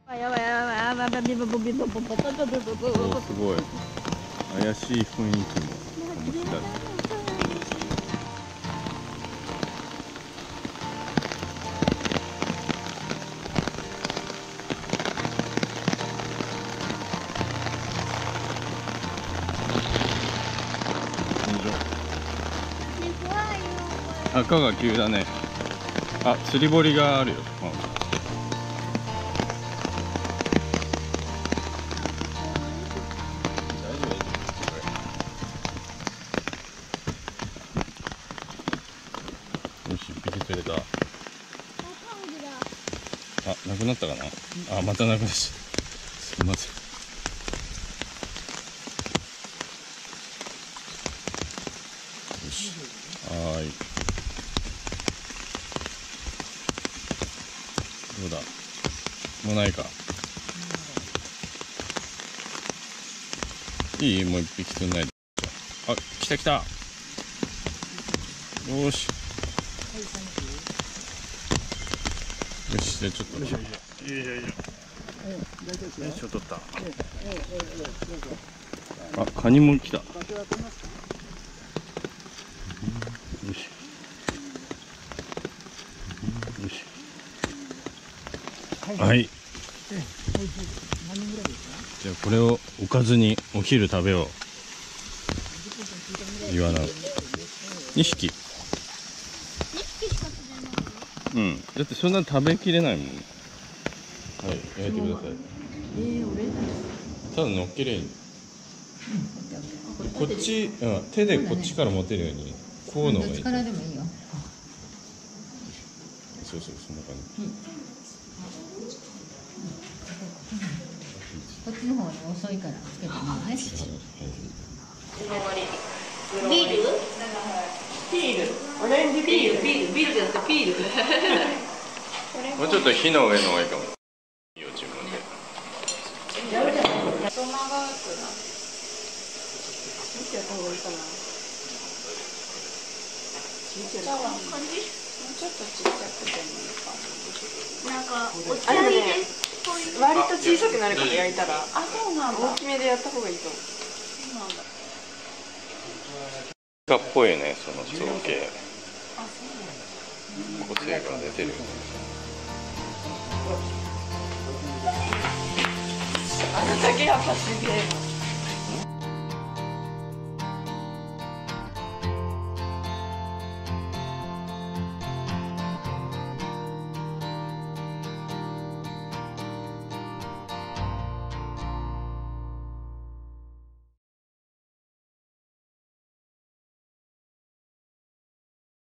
すごい怪しい雰囲気も醸し出す。赤が急だね。あ、釣り堀があるよ。よし、一匹釣れた。あ、なくなったかな。あ、またなくなっちゃった。すいません。よし。はーい。どうだ。もうないか。いい？もう一匹釣んないで。あ、来た来た。よーし。よし、じゃあちょっと。よいしょ。よいしょ、取った。あ、カニも来た。よし。よし。はい。じゃあこれをおかずにお昼食べよう。イワナ。2匹。うん。だってそんな食べきれないもん。はい、焼いてください。ただ乗っけりゃいい。こっち、手でこっちから持てるように、こうのがいい。力でもいいよ。そうそう、そんな感じ。こっちの方が遅いからつけてみるね。ビール？ピール？オレンジピール？ビールじゃなくてピール。もうちょっと火の上の方がいいかも。いいよ、自分で。細長くな。見てやった方がいいかな。感じ？もうちょっとちっちゃくてもいいかな。なんかお茶入れ割と小さくなるから焼いたら。あ、そうなんだ。大きめでやった方がいいと思う。そうなんだ。イカっぽいね、その造形。あ、そうなんだ。個性が出てるよね。あのだけやっぱすげえ。